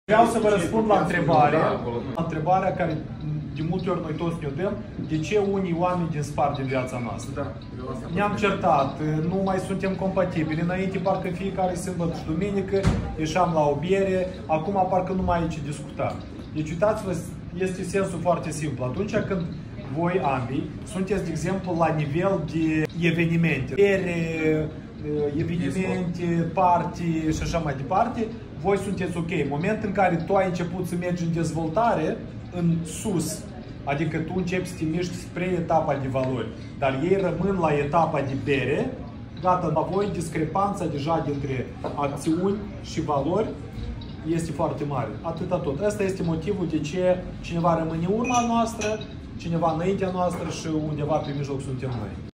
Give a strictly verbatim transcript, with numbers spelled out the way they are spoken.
Vreau să vă răspund la întrebare, la întrebarea care de multe ori noi toți ne dăm, de ce unii oameni dispar din viața noastră. Da, Ne-am certat, nu mai suntem compatibili. Înainte parcă fiecare sâmbătă și duminică ieșeam la o bere, acum parcă nu mai ai ce discuta. Deci uitați-vă, este sensul foarte simplu. Atunci când voi ambii sunteți, de exemplu, la nivel de evenimente, bere, evenimente, party și așa mai departe, voi sunteți ok. În momentul în care tu ai început să mergi în dezvoltare, în sus, adică tu începi să te miști spre etapa de valori, dar ei rămân la etapa de bere, gata, la voi discrepanța deja dintre acțiuni și valori este foarte mare. Atâta tot. Asta este motivul de ce cineva rămâne în urma noastră, cineva înaintea noastră și undeva pe mijloc suntem noi.